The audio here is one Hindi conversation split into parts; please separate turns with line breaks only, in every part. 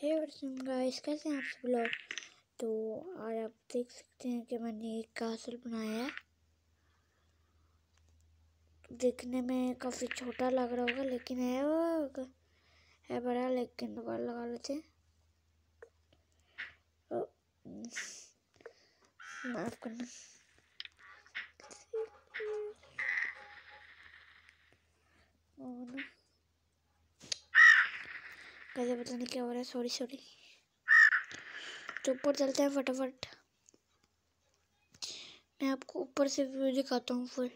हे गाइस, कैसे हैं आप सब लोग। तो आज आप देख सकते हैं कि मैंने एक कासल बनाया है। दिखने में काफ़ी छोटा लग रहा होगा, लेकिन है बड़ा। लेकिन दोबारा लगा लेते हैं। माफ करना। कैसे पता नहीं क्या हो रहा है। सॉरी। तो ऊपर चलते हैं फटाफट। मैं आपको ऊपर से व्यू दिखाता हूँ। फुल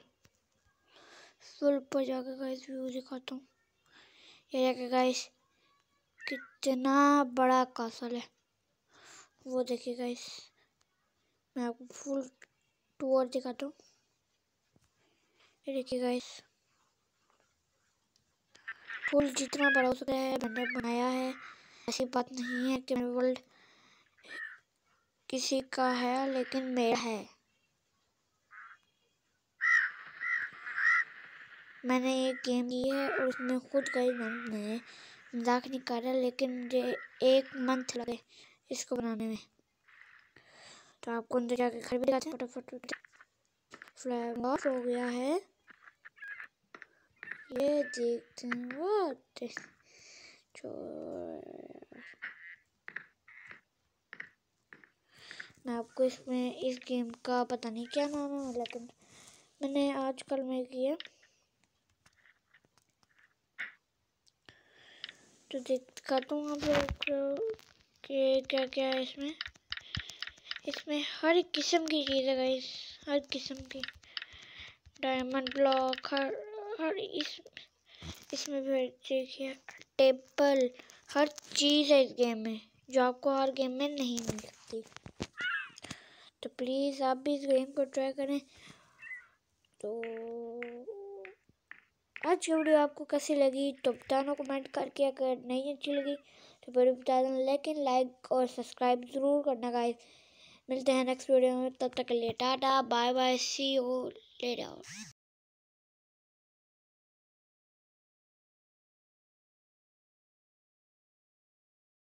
ऊपर जाकर गाइस व्यू दिखाता हूँ। ये जाके गाइस कितना बड़ा कासल है वो देखिए गाइस। मैं आपको फुल टूर दिखाता हूँ। ये देखिए गाइस, फुल जितना बड़ा हो सकता है मैंने बनाया है। ऐसी बात नहीं है कि मेरा वर्ल्ड किसी का है, लेकिन मेरा है। मैंने एक गेम की है और उसमें खुद गई। मैंने मजाक नहीं कर रहा, लेकिन मुझे 1 मंथ लगे इसको बनाने में। तो आपको अंदर जाके घर भी दिखाते हैं फटाफट। फ्लैग ऑफ हो गया है, ये देखते हैं। वो मैं आपको इसमें इस गेम का पता नहीं क्या नाम है, लेकिन मैंने आजकल में किया। तो दिखाता हूँ आप लोग कि क्या क्या है इसमें। इसमें हर किस्म की चीज़ है गाइस, हर किस्म की। डायमंड ब्लॉक हर इसमें भी देखिए टेबल, हर चीज़ है इस गेम में जो आपको हर गेम में नहीं मिल सकती। तो प्लीज़ आप भी इस गेम को ट्राई करें। तो आज की वीडियो आपको कैसी लगी तो बताना कमेंट करके। अगर नहीं अच्छी लगी तो फिर बता देना, लेकिन लाइक और सब्सक्राइब ज़रूर करना गाइस। मिलते हैं नेक्स्ट वीडियो में, तब तक के लिए tata bye bye, see you letter.